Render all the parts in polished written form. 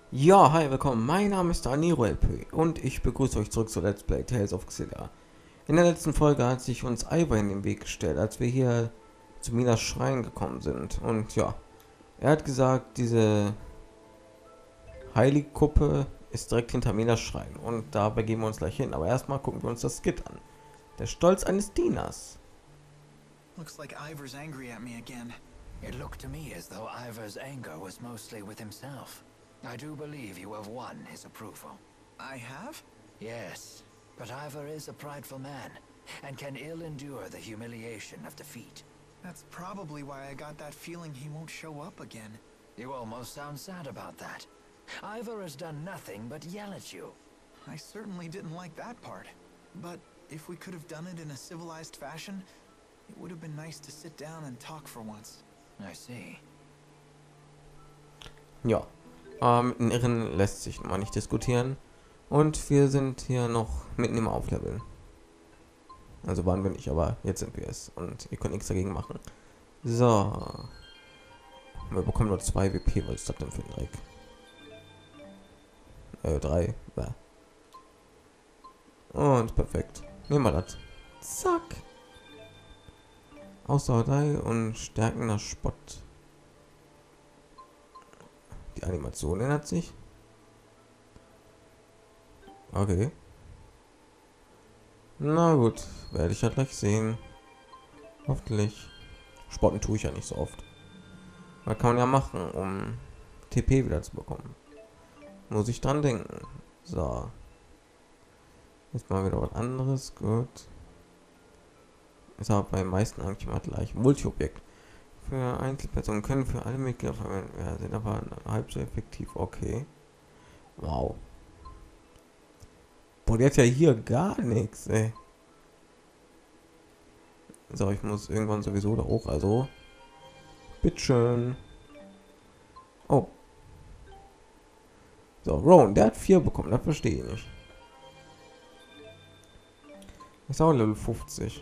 Ja, hi, willkommen. Mein Name ist Daniro LP und ich begrüße euch zurück zu Let's Play Tales of Xillia. In der letzten Folge hat sich uns Ivar in den Weg gestellt, als wir hier zu Minas Schrein gekommen sind. Und ja, er hat gesagt, diese Heiligkuppe ist direkt hinter Minas Schrein und da begeben wir uns gleich hin. Aber erstmal gucken wir uns das Skit an. Der Stolz eines Dieners. Looks like Ivor's angry at me again. It looked to me as though Ivar's anger was mostly with himself. I do believe you have won his approval. I have? Yes, but Ivar is a prideful man, and can ill endure the humiliation of defeat. That's probably why I got that feeling he won't show up again. You almost sound sad about that. Ivar has done nothing but yell at you. I certainly didn't like that part. But if we could have done it in a civilized fashion, it would have been nice to sit down and talk for once. I see. Ja, mit den Irren lässt sich mal nicht diskutieren. Und wir sind hier noch mitten im Aufleveln. Also waren wir nicht, aber jetzt sind wir es. Und ihr könnt nichts dagegen machen. So. Wir bekommen nur 2 WP. Was ist das denn für ein Dreck? 3. Ja. Und perfekt. Nehmen wir das. Zack. Ausdauerei und stärkender Spott. Die Animation ändert sich. Okay. Na gut, werde ich ja gleich sehen. Hoffentlich. Spotten tue ich ja nicht so oft. Was kann man ja machen, um TP wieder zu bekommen? Muss ich dran denken. So. Jetzt mal wieder was anderes. Gut. Ist aber bei den meisten eigentlich mal gleich. Multi-Objekt. Für Einzelpersonen können für alle Mitglieder verwendet werden, sind aber halb so effektiv. Okay. Wow. Boah, der hat ja hier gar nichts, ey. So, ich muss irgendwann sowieso da hoch, also. Bitteschön. Oh. So, Rowan, der hat 4 bekommen, das verstehe ich nicht. Ist auch Level 50.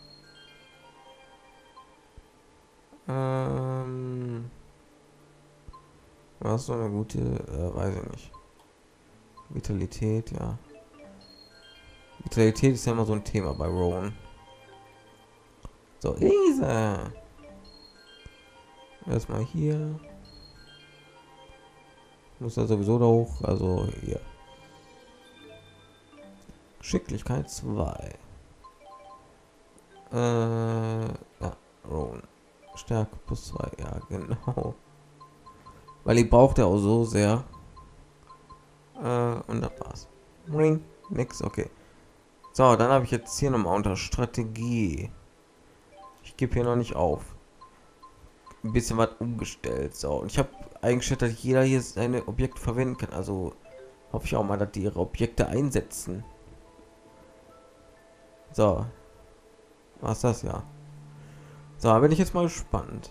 Was so eine gute, weiß ich nicht. Vitalität, ja. Vitalität ist ja immer so ein Thema bei Rowan. So, Isa. Erstmal hier. Muss er sowieso da hoch, also hier. Geschicklichkeit 2. Ja, Rowan. Stärke plus 2, ja, genau. Weil die braucht er auch so sehr. Und das war's. Ring, nix, okay. So, dann habe ich jetzt hier nochmal unter Strategie. Ich gebe hier noch nicht auf. Ein bisschen was umgestellt. So, und ich habe eingestellt, dass jeder hier seine Objekte verwenden kann. Also hoffe ich auch mal, dass die ihre Objekte einsetzen. So. Was das ja. So, da bin ich jetzt mal gespannt.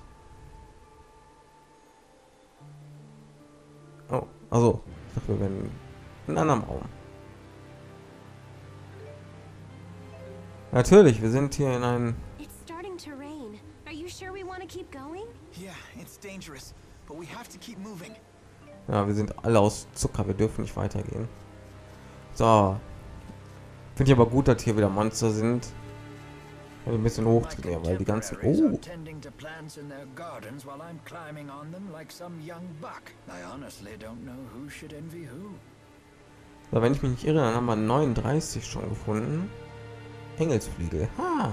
Oh, also, ich dachte, wir werden in einem anderen Raum. Natürlich, wir sind hier in einem. It's starting to rain. Are you sure we want to keep going? Yeah, it's dangerous, but we have to keep moving. Ja, wir sind alle aus Zucker, wir dürfen nicht weitergehen. So. Finde ich aber gut, dass hier wieder Monster sind. Ein bisschen hochtrainieren, weil die ganzen. Oh. Tending to plants in their gardens while I'm climbing on them like some young buck. I honestly don't know who should envy who. So, wenn ich mich nicht irre, dann haben wir 39 schon gefunden. Engelsfliegel. Ha.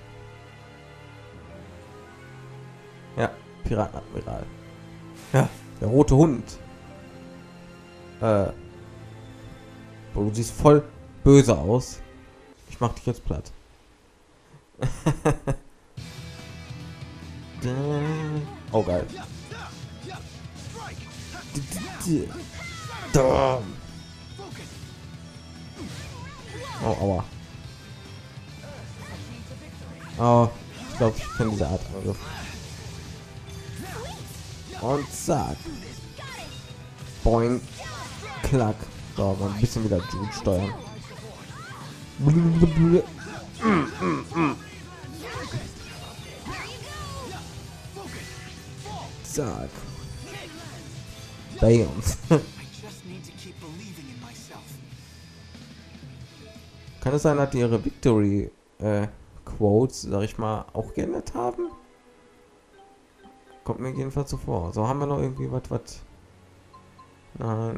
Ja, Piratenadmiral. Ja, der rote Hund. Boah, du siehst voll böse aus. Ich mach dich jetzt platt. Oh geil. Oh, aua. Oh, ich glaube, ich kenne diese Art Angriff. Und zack. Boing. Klack. So, mal ein bisschen wieder Jude steuern. Zack. Bam. believing in myself. Kann es sein, dass die ihre Victory Quotes, sag ich mal, auch geändert haben? Kommt mir jedenfalls so vor. So, haben wir noch irgendwie was? Nein.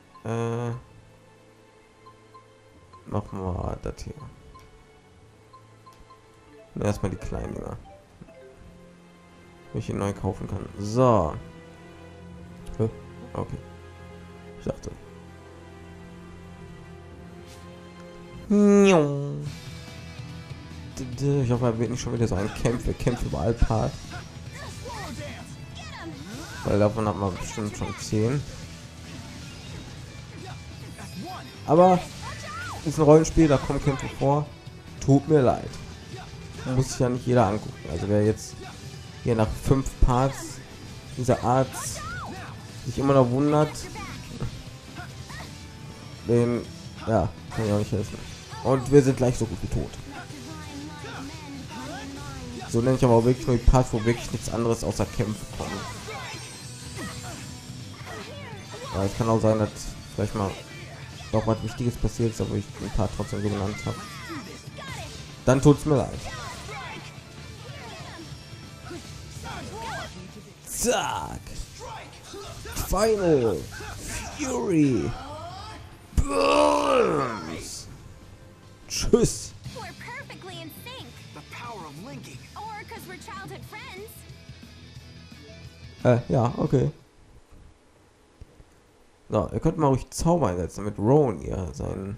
Machen wir das hier. Und erstmal die kleinen Dinger. Wenn ich ihn neu kaufen kann. So. Okay. Ich dachte. Ich hoffe, er wird nicht schon wieder so ein Kämpfe überall Part. Weil davon hat man bestimmt schon 10. Aber ist ein Rollenspiel, da kommen Kämpfe vor. Tut mir leid. Muss sich ja nicht jeder angucken. Also wer jetzt hier nach 5 Parts dieser Art sich immer noch wundert, den ja, kann ich auch nicht helfen. Und wir sind gleich so gut wie tot. So nenne ich aber auch wirklich nur die Parts, wo wirklich nichts anderes außer Kämpfe kommen. Ja, es kann auch sein, dass vielleicht mal doch was Wichtiges passiert ist, aber ich den Part trotzdem so genannt habe. Dann tut es mir leid. Zack. Final Fury. Burns. Tschüss. We're perfectly in sync. The power of linking. Or because we're childhood friends. Ja, okay. So, ihr könnt mal ruhig Zauber einsetzen, damit Rowan ihr sein,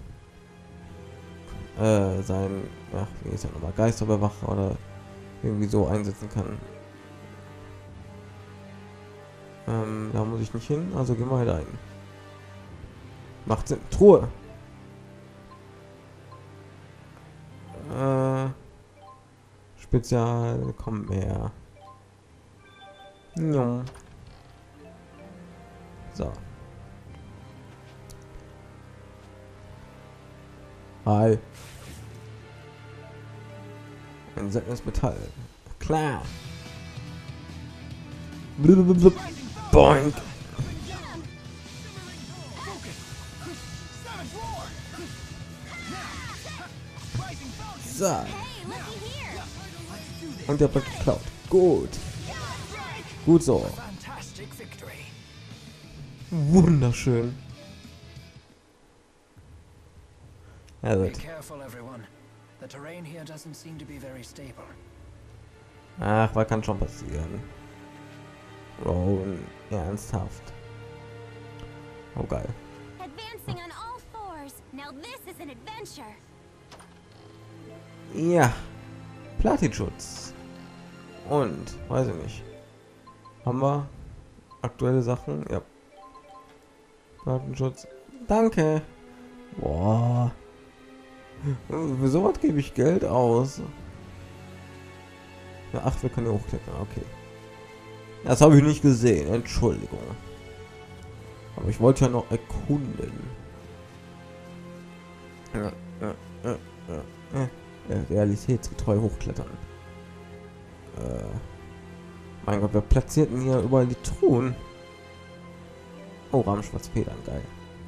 ach, wie ist er nochmal, Geisterbewacher oder irgendwie so einsetzen kann. Da muss ich nicht hin, also gehen wir halt ein. Macht Sinn. Truhe. Spezial, kommt mehr. Ja. So. Hi. Ein seltenes Metall. Klar. Blub. Boink. So. Hey, looky here. Und der wird geklaut. Gut. Gut so. Fantastic victory. Wunderschön. Ja, Be gut. careful, everyone. The terrain here doesn't seem to be very stable. Ach, was kann schon passieren? Rowan, ernsthaft. Oh, geil. Advancing on all fours. Now this is an adventure. Ja. Platinschutz. Und, weiß ich nicht. Haben wir aktuelle Sachen? Ja. Platinschutz. Danke. Boah. Für sowas gebe ich Geld aus. Ja, ach, wir können hier hochklettern. Okay. Das habe ich nicht gesehen. Entschuldigung. Aber ich wollte ja noch erkunden. Realitätsgetreu hochklettern. Mein Gott, wer platziert denn hier überall die Truhen? Oh, Rahmenschwarzfedern, geil.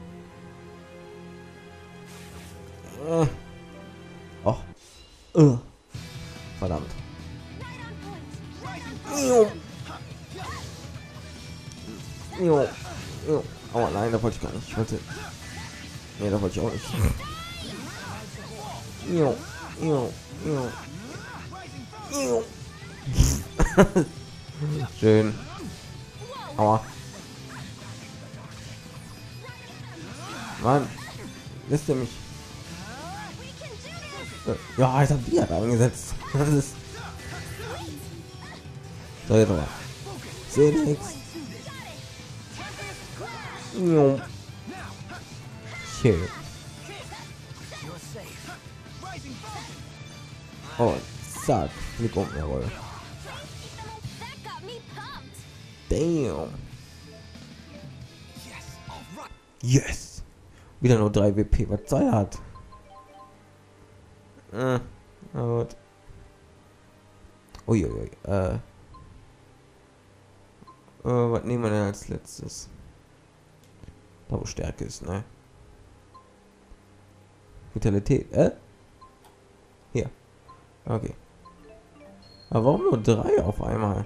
Och. Verdammt. Oh nein, da wollte ich gar nicht. Ich wollte. Nee, da wollte ich auch nicht. Schön. Aua. Mann. Lässt ihr mich? Ja, ich hab die halt eingesetzt. Das ist. So, jetzt aber. Seh nix. Schön. Oh, zack. Blick um, jawohl. That got me pumped. Damn. Yes, all right. Yes. Wieder nur 3 WP. Was sei hat? Gut. Uiuiui. Was nehmen wir denn als letztes? Da wo Stärke ist, ne? Vitalität, Hier. Okay. Aber warum nur 3 auf einmal?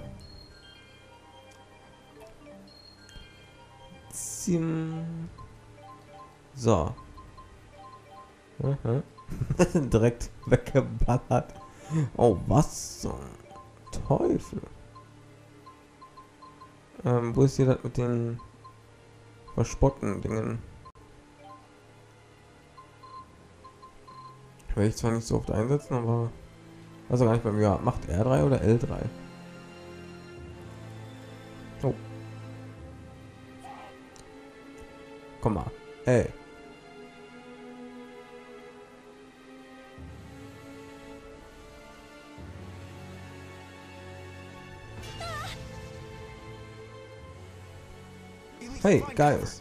So. Direkt weggeballert. Oh, was zum Teufel? Wo ist hier das mit den verspotten Dingen? Will ich zwar nicht so oft einsetzen, aber also gar nicht bei mir. Macht R3 oder L3? Oh. Komm mal. Ey. Hey, Guys.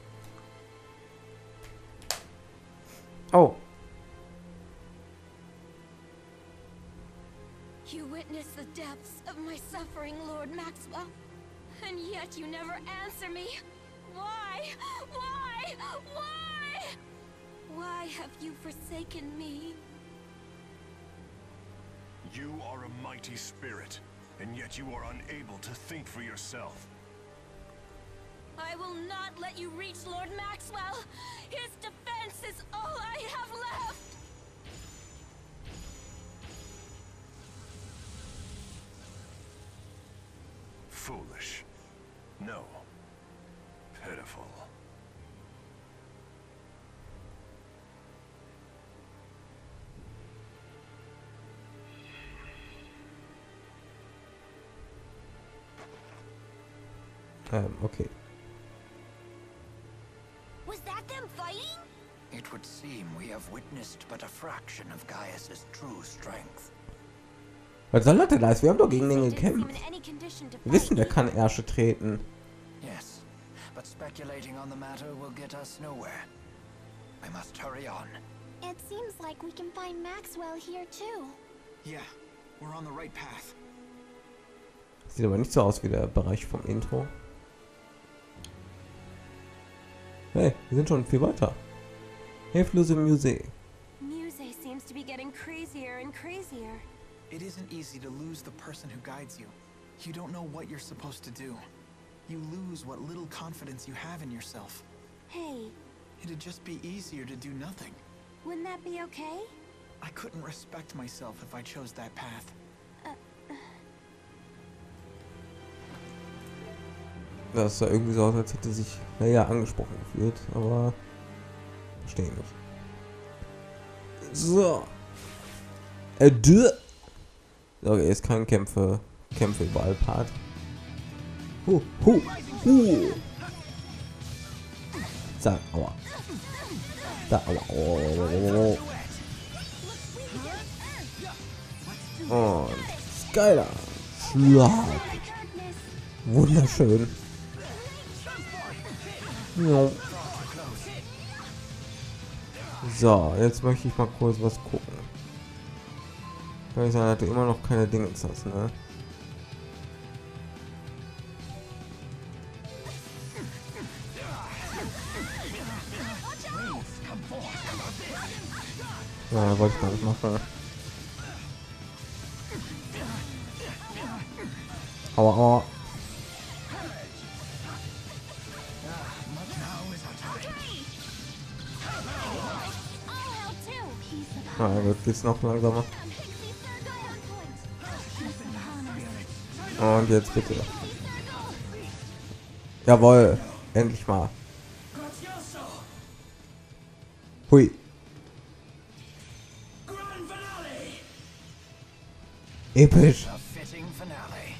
Oh. You witnessed the depths of my suffering, Lord Maxwell. And yet you never answer me. Why? Why? Why? Why have you forsaken me? You are a mighty spirit, and yet you are unable to think for yourself. I will not let you reach Lord Maxwell. His defense is all I have left. Foolish. No. Pitiful. Okay. Was that them fighting? It would seem we have witnessed but a fraction of Gaius's true strength. Was soll das denn alles? Wir haben doch gegen den Didn't seem gekämpft. in any condition to Wir wissen, fight der me. kann Ärsche treten. Yes, but speculating on the matter will get us nowhere. We must hurry on. It seems like we can find Maxwell here too. Yeah, we're on the right path. Sieht aber nicht so aus wie der Bereich vom Intro. Hey, wir sind schon viel weiter. Hilflose Musee. Muse seems to be getting crazier and crazier. It isn't easy to lose the person who guides you. You don't know what you're supposed to do. You lose what little confidence you have in yourself. Hey, It'd just be easier to do nothing. wouldn't that be okay? I couldn't respect myself if I chose that path. Das sah irgendwie so aus, als hätte sich naja angesprochen gefühlt, aber verstehe nicht. So. Okay, ist kein Kämpfe überall Part. Zack, aua. Da, aua. Oh. Und Skylar. Schlag. Wunderschön. Ja. So, jetzt möchte ich mal kurz was gucken. Kann ich sagen, hatte immer noch keine Dinge hast, ne? Ja, wollte ich gar nicht machen. Aua. Na gut, geht's noch langsamer. Und jetzt bitte. Jawohl, endlich mal. Hui. Episch. A fitting finale.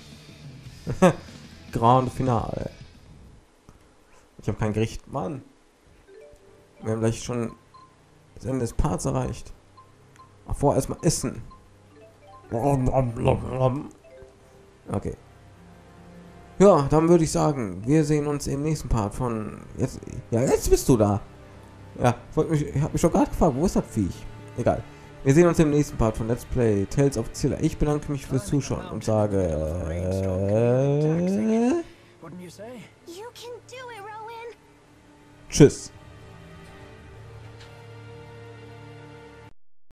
Grand Finale. Ich habe kein Gericht, Mann. Wir haben gleich schon das Ende des Parts erreicht. Aber vorher erstmal essen. Okay. Ja, dann würde ich sagen, wir sehen uns im nächsten Part von jetzt. Ja, jetzt bist du da. Ja, ich habe mich schon gerade gefragt, wo ist das Viech? Egal. Wir sehen uns im nächsten Part von Let's Play Tales of Zilla. Ich bedanke mich fürs Zuschauen und sage Wouldn't you say? You can do it, Rowan. tschüss.